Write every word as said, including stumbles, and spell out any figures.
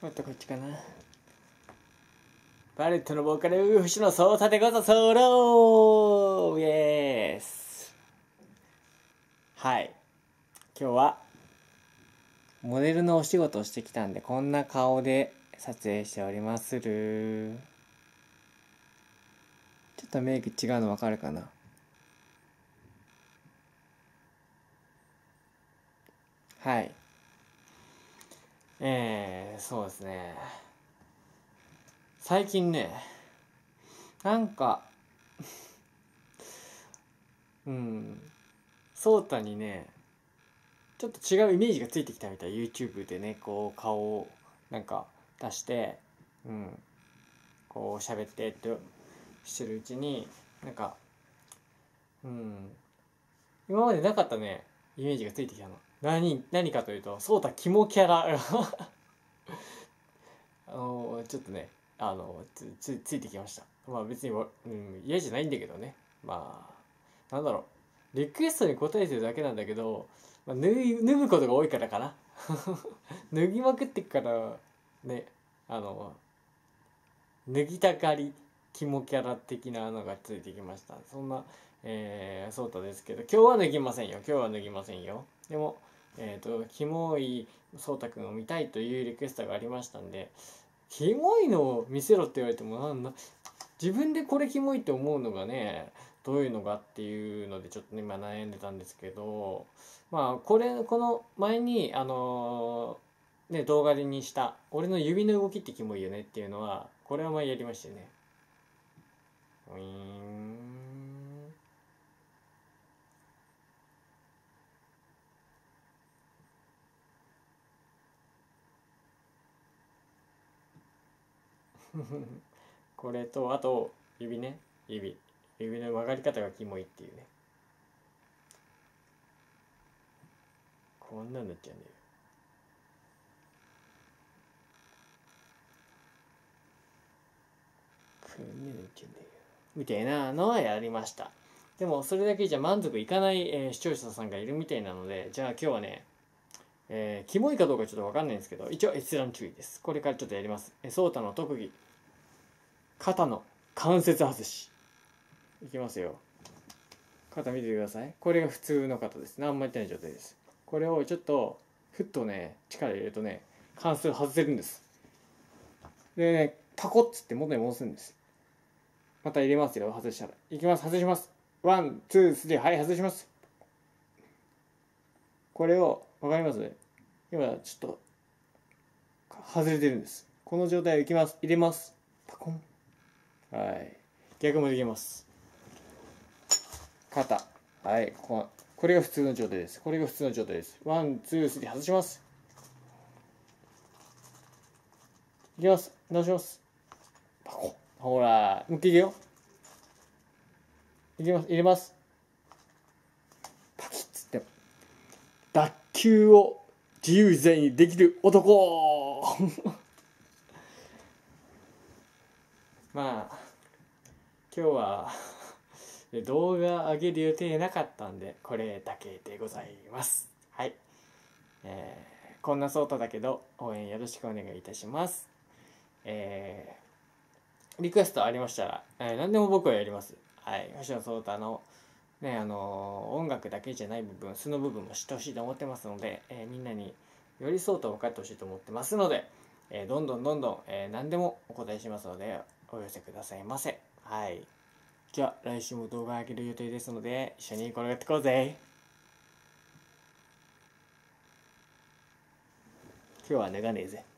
もっとこっちかな。バレットのボーカル星野壮太でござソロイエス。はい、今日はモデルのお仕事をしてきたんで、こんな顔で撮影しておりまする。ちょっとメイク違うの分かるかな。はい、えー、そうですね、最近ね、なんかうんソータにね、ちょっと違うイメージがついてきたみたい。 YouTube でね、こう顔をなんか出して、うんこう喋ってってしてるうちに、なんかうん今までなかったねイメージがついてきたの。何何かというと、ソータキモキャラあのちょっとね、あのつつついてきました。まあ別に、うん、嫌じゃないんだけどね。まあなんだろう、リクエストに応えてるだけなんだけど、まあ、脱い脱ぐことが多いからかな脱ぎまくってっからね、あの脱ぎたがりキモキャラ的なのがついてきました。そんな、えー、ソータですけど、今日は脱ぎませんよ。今日は脱ぎませんよ。でも、えっ、ー、と、キモいソータくんを見たいというリクエストがありましたんで、キモいのを見せろって言われても、なんだ、自分でこれキモいって思うのがね、どういうのがっていうのでちょっと、ね、今悩んでたんですけど、まあこれこの前にあのーね動画にした俺の指の動きってキモいよねっていうのは、これは前やりましたよね。ウィーンこれと、あと指ね、指指の曲がり方がキモいっていうね。こんなんなっちゃうんだよ。こんなんなっちゃうんだよみたいなのはやりました。でもそれだけじゃ満足いかない、えー視聴者さんがいるみたいなので、じゃあ今日はね、えー、キモいかどうかちょっと分かんないんですけど、一応閲覧注意です。これからちょっとやります。えー、ソータの特技、肩の関節外し。いきますよ。肩見ててください。これが普通の肩です。何もやってない状態です。これをちょっとふっとね力入れるとね、関節外せるんです。でね、パコッつって元に戻すんです。また入れますよ。外したらいきます。外します。ワンツースリー、はい外します。これを分かります？今ちょっと外れてるんです。この状態をいきます。入れます。パコン。はい。逆もできます。肩。はい。こここれが普通の状態です。これが普通の状態です。ワン、ツー、スリー、外します。いきます。直します。パコン。ほら。もう一回いくよ。いきます。入れます。パキッつって。脱臼を自由自在にできる男まあ今日は動画上げる予定なかったんで、これだけでございます。はい、えー、こんなソータだけど応援よろしくお願いいたします。えー、リクエストありましたら、えー、何でも僕はやります。はい、星野ソータのね、あのー音楽だけじゃない部分、素の部分も知ってほしいと思ってますので、えー、みんなに寄り添うと分かってほしいと思ってますので、えー、どんどんどんどん、えー、何でもお答えしますのでお寄せくださいませ。はい、じゃあ来週も動画上げる予定ですので、一緒に転がってこうぜ。今日は脱がねえぜ。